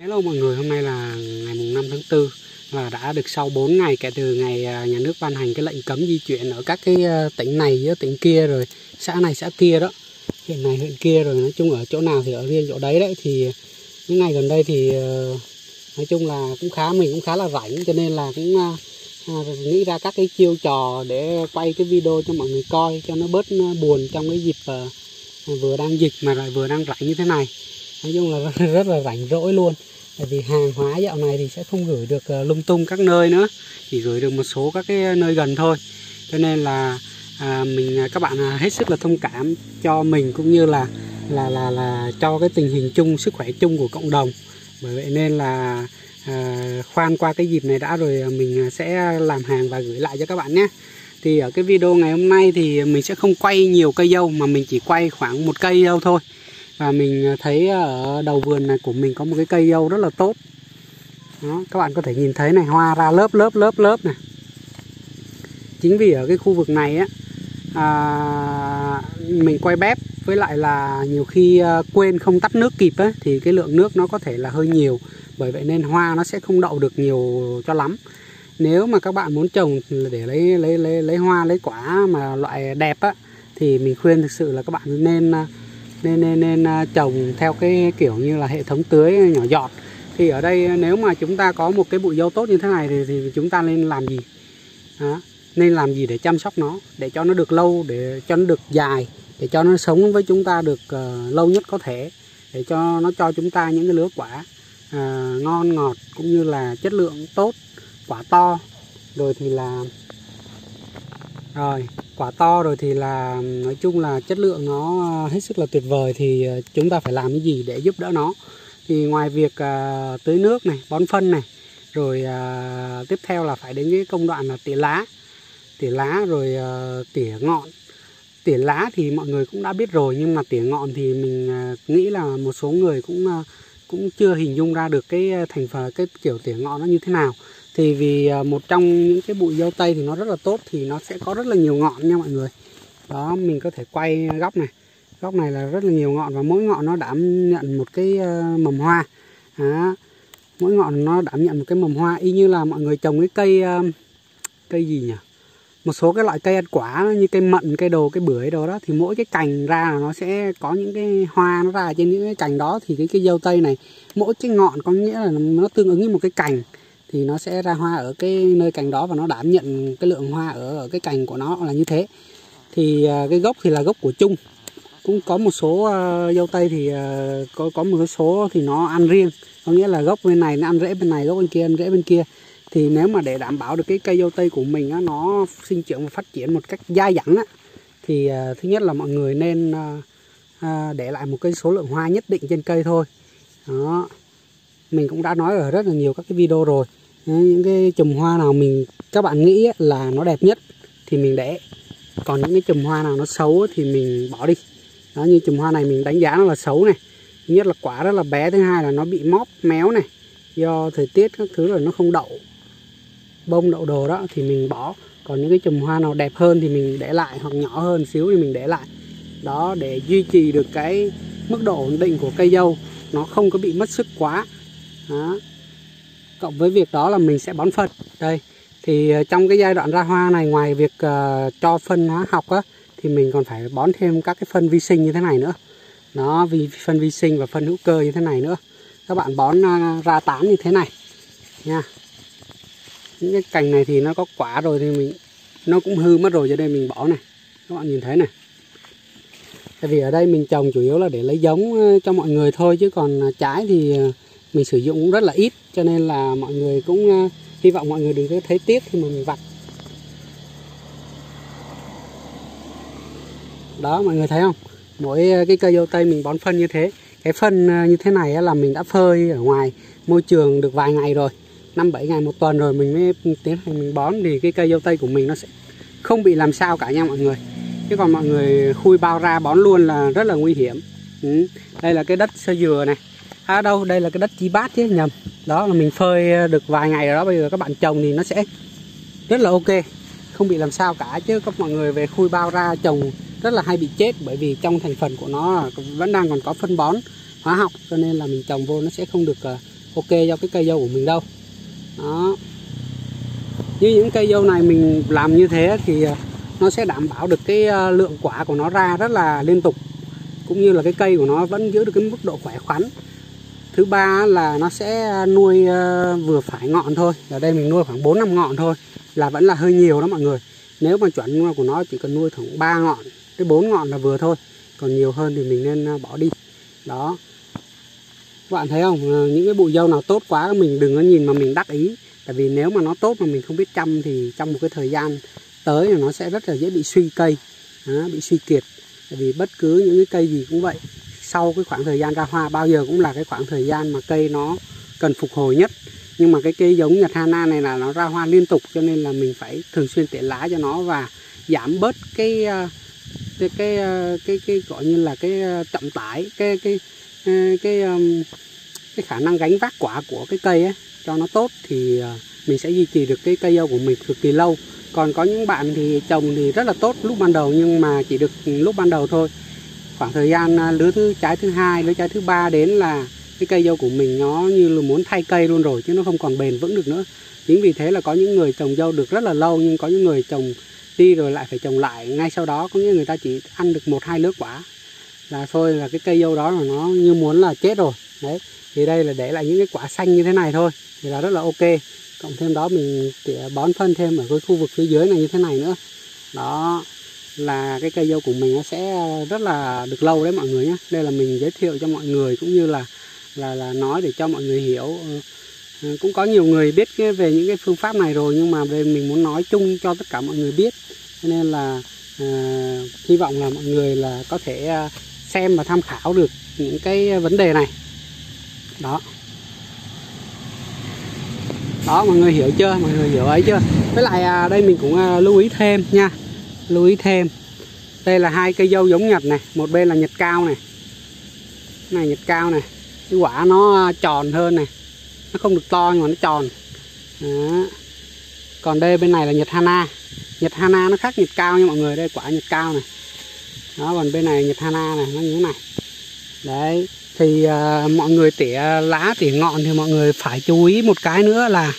Hello mọi người, hôm nay là ngày mùng 5 tháng 4 và đã được sau 4 ngày kể từ ngày nhà nước ban hành cái lệnh cấm di chuyển ở các cái tỉnh này với tỉnh kia, rồi xã này xã kia đó, huyện này huyện kia, rồi nói chung ở chỗ nào thì ở riêng chỗ đấy đấy. Thì những ngày gần đây thì nói chung là mình cũng khá là rảnh, cho nên là cũng nghĩ ra các cái chiêu trò để quay cái video cho mọi người coi cho nó bớt buồn trong cái dịp vừa đang dịch mà lại vừa đang rảnh như thế này. Nói chung là rất là rảnh rỗi luôn. Tại vì hàng hóa dạo này thì sẽ không gửi được lung tung các nơi nữa, chỉ gửi được một số các cái nơi gần thôi. Cho nên là các bạn hết sức là thông cảm cho mình, cũng như là cho cái tình hình chung, sức khỏe chung của cộng đồng. Bởi vậy nên là khoan qua cái dịp này đã, rồi mình sẽ làm hàng và gửi lại cho các bạn nhé. Thì ở cái video ngày hôm nay thì mình sẽ không quay nhiều cây dâu, mà mình chỉ quay khoảng một cây dâu thôi. Và mình thấy ở đầu vườn này của mình có một cái cây dâu rất là tốt. Đó, các bạn có thể nhìn thấy này, hoa ra lớp này. Chính vì ở cái khu vực này á, mình quay bếp, với lại là nhiều khi quên không tắt nước kịp á, thì cái lượng nước nó có thể là hơi nhiều. Bởi vậy nên hoa nó sẽ không đậu được nhiều cho lắm. Nếu mà các bạn muốn trồng để lấy hoa lấy quả mà loại đẹp á, thì mình khuyên thực sự là các bạn nên trồng theo cái kiểu như là hệ thống tưới nhỏ giọt. Thì ở đây nếu mà chúng ta có một cái bụi dâu tốt như thế này thì chúng ta nên làm gì? Đó, nên làm gì để chăm sóc nó, để cho nó được lâu, để cho nó được dài, để cho nó sống với chúng ta được lâu nhất có thể, để cho nó cho chúng ta những cái lứa quả ngon ngọt, cũng như là chất lượng tốt, quả to. Rồi thì là nói chung là chất lượng nó hết sức là tuyệt vời. Thì chúng ta phải làm cái gì để giúp đỡ nó? Thì ngoài việc tưới nước này, bón phân này, rồi tiếp theo là phải đến cái công đoạn là tỉa lá rồi tỉa ngọn. Tỉa lá thì mọi người cũng đã biết rồi, nhưng mà tỉa ngọn thì mình nghĩ là một số người cũng chưa hình dung ra được cái thành phần, cái kiểu tỉa ngọn nó như thế nào. Thì vì một trong những cái bụi dâu tây thì nó rất là tốt, thì nó sẽ có rất là nhiều ngọn nha mọi người. Đó, mình có thể quay góc này là rất là nhiều ngọn, và mỗi ngọn nó đảm nhận một cái mầm hoa. Đó, mỗi ngọn nó đảm nhận một cái mầm hoa, y như là mọi người trồng cái cây gì nhỉ, một số cái loại cây ăn quả như cây mận, cây đồ, cây bưởi đồ đó, thì mỗi cái cành ra là nó sẽ có những cái hoa nó ra trên những cái cành đó. Thì cái dâu tây này, mỗi cái ngọn có nghĩa là nó tương ứng với một cái cành, thì nó sẽ ra hoa ở cái nơi cành đó, và nó đảm nhận cái lượng hoa ở cái cành của nó là như thế. Thì cái gốc thì là gốc của chung. Cũng có một số dâu tây thì có một số thì nó ăn riêng, có nghĩa là gốc bên này nó ăn rễ bên này, gốc bên kia ăn rễ bên kia. Thì nếu mà để đảm bảo được cái cây dâu tây của mình á, nó sinh trưởng và phát triển một cách dai dẳng á, thì thứ nhất là mọi người nên để lại một cái số lượng hoa nhất định trên cây thôi. Đó, mình cũng đã nói ở rất là nhiều các cái video rồi. Những cái chùm hoa nào các bạn nghĩ là nó đẹp nhất thì mình để, còn những cái chùm hoa nào nó xấu thì mình bỏ đi. Đó, như chùm hoa này mình đánh giá nó là xấu này. Thứ nhất là quả rất là bé, thứ hai là nó bị móp méo này, do thời tiết các thứ rồi nó không đậu bông đậu đồ đó thì mình bỏ. Còn những cái chùm hoa nào đẹp hơn thì mình để lại, hoặc nhỏ hơn xíu thì mình để lại. Đó, để duy trì được cái mức độ ổn định của cây dâu, nó không có bị mất sức quá. Đó, cộng với việc đó là mình sẽ bón phân. Đây, thì trong cái giai đoạn ra hoa này, ngoài việc cho phân hóa học á, thì mình còn phải bón thêm các cái phân vi sinh như thế này nữa. Đó, phân vi sinh và phân hữu cơ như thế này nữa. Các bạn bón ra tán như thế này nha. Những cái cành này thì nó có quả rồi thì nó cũng hư mất rồi, cho nên mình bỏ này. Các bạn nhìn thấy này. Tại vì ở đây mình trồng chủ yếu là để lấy giống cho mọi người thôi, chứ còn trái thì mình sử dụng cũng rất là ít, cho nên là mọi người cũng hy vọng mọi người đừng có thấy tiếc khi mà mình vặt. Đó, mọi người thấy không? Mỗi cái cây dâu tây mình bón phân như thế. Cái phân như thế này là mình đã phơi ở ngoài môi trường được vài ngày rồi, 5-7 ngày, một tuần rồi mình mới tiến hành mình bón. Thì cái cây dâu tây của mình nó sẽ không bị làm sao cả nha mọi người. Chứ còn mọi người khui bao ra bón luôn là rất là nguy hiểm. Đây là cái đất sơ dừa này. Đây là cái đất chi bát chứ, nhầm. Đó là mình phơi được vài ngày rồi đó. Bây giờ các bạn trồng thì nó sẽ rất là ok, không bị làm sao cả. Chứ các mọi người về khui bao ra trồng rất là hay bị chết, bởi vì trong thành phần của nó vẫn đang còn có phân bón hóa học, cho nên là mình trồng vô nó sẽ không được ok cho cái cây dâu của mình đâu. Đó, như những cây dâu này mình làm như thế thì nó sẽ đảm bảo được cái lượng quả của nó ra rất là liên tục, cũng như là cái cây của nó vẫn giữ được cái mức độ khỏe khoắn. Thứ ba là nó sẽ nuôi vừa phải ngọn thôi. Ở đây mình nuôi khoảng 4-5 ngọn thôi là vẫn là hơi nhiều đó mọi người. Nếu mà chuẩn của nó chỉ cần nuôi khoảng 3 ngọn tới 4 ngọn là vừa thôi. Còn nhiều hơn thì mình nên bỏ đi. Đó, các bạn thấy không, những cái bụi dâu nào tốt quá mình đừng có nhìn mà mình đắc ý. Tại vì nếu mà nó tốt mà mình không biết chăm thì trong một cái thời gian tới thì nó sẽ rất là dễ bị suy cây, bị suy kiệt. Tại vì bất cứ những cái cây gì cũng vậy, sau cái khoảng thời gian ra hoa bao giờ cũng là cái khoảng thời gian mà cây nó cần phục hồi nhất. Nhưng mà cái cây giống Nhật Hana này là nó ra hoa liên tục, cho nên là mình phải thường xuyên tỉa lá cho nó và giảm bớt cái gọi như là cái trọng tải, cái khả năng gánh vác quả của cái cây ấy cho nó tốt, thì mình sẽ duy trì được cái cây dâu của mình cực kỳ lâu. Còn có những bạn thì trồng thì rất là tốt lúc ban đầu, nhưng mà chỉ được lúc ban đầu thôi. Khoảng thời gian lứa trái thứ hai, lứa trái thứ ba đến là cái cây dâu của mình nó như là muốn thay cây luôn rồi, chứ nó không còn bền vững được nữa. Chính vì thế là có những người trồng dâu được rất là lâu, nhưng có những người trồng đi rồi lại phải trồng lại ngay sau đó, có nghĩa người ta chỉ ăn được 1-2 lứa quả là thôi, là cái cây dâu đó là nó như muốn là chết rồi. Đấy, thì đây là để lại những cái quả xanh như thế này thôi thì là rất là ok. Cộng thêm đó mình tỉa bón phân thêm ở cái khu vực phía dưới này như thế này nữa. Đó là cái cây dâu của mình nó sẽ rất là được lâu đấy mọi người nhé. Đây là mình giới thiệu cho mọi người, cũng như là nói để cho mọi người hiểu. Cũng có nhiều người biết về những cái phương pháp này rồi, nhưng mà về mình muốn nói chung cho tất cả mọi người biết, cho nên là hy vọng là mọi người là có thể xem và tham khảo được những cái vấn đề này. Đó, đó mọi người hiểu chưa, mọi người hiểu ấy chưa. Với lại đây mình cũng lưu ý thêm nha, lưu ý thêm, đây là hai cây dâu giống Nhật này, một bên là Nhật cao này, Nhật cao này, cái quả nó tròn hơn này, nó không được to nhưng mà nó tròn. Đó. Còn đây bên này là Nhật Hana. Nhật Hana nó khác Nhật cao nha mọi người, đây quả Nhật cao này. Đó, còn bên này Nhật Hana này, nó như thế này. Đấy, thì mọi người tỉa lá tỉa ngọn thì mọi người phải chú ý một cái nữa là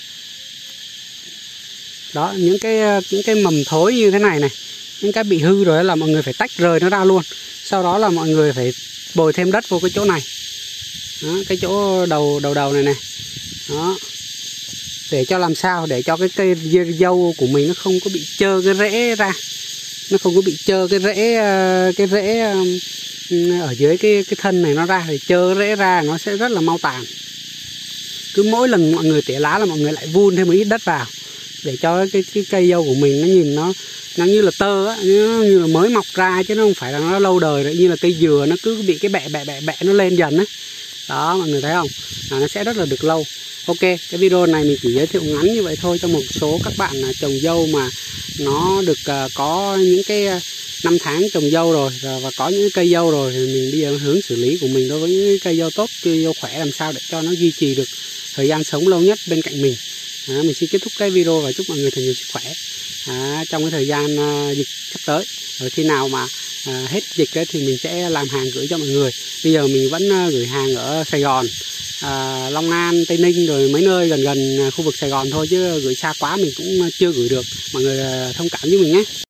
đó, những cái mầm thối như thế này này, những cái bị hư rồi là mọi người phải tách rời nó ra luôn. Sau đó là mọi người phải bồi thêm đất vô cái chỗ này. Đó, cái chỗ đầu này này. Đó, để cho làm sao để cho cái cây dâu của mình nó không có bị trơ cái rễ ra, nó không có bị trơ cái rễ ở dưới cái thân này nó ra, thì trơ rễ ra nó sẽ rất là mau tàn. Cứ mỗi lần mọi người tỉa lá là mọi người lại vun thêm một ít đất vào để cho cái cây dâu của mình nó nhìn nó như là tơ á, nó như là mới mọc ra, chứ nó không phải là nó lâu đời rồi, như là cây dừa nó cứ bị cái bẹ nó lên dần á. Đó mọi người thấy không, nó sẽ rất là được lâu. Ok, cái video này mình chỉ giới thiệu ngắn như vậy thôi cho một số các bạn trồng dâu mà nó được có những cái năm tháng trồng dâu rồi và có những cây dâu rồi, thì mình bây giờ hướng xử lý của mình đối với những cây dâu tốt, cây dâu khỏe làm sao để cho nó duy trì được thời gian sống lâu nhất bên cạnh mình. Mình xin kết thúc cái video và chúc mọi người thật nhiều sức khỏe trong cái thời gian dịch sắp tới. Rồi khi nào mà hết dịch ấy, thì mình sẽ làm hàng gửi cho mọi người. Bây giờ mình vẫn gửi hàng ở Sài Gòn, Long An, Tây Ninh, rồi mấy nơi gần khu vực Sài Gòn thôi, chứ gửi xa quá mình cũng chưa gửi được. Mọi người thông cảm với mình nhé.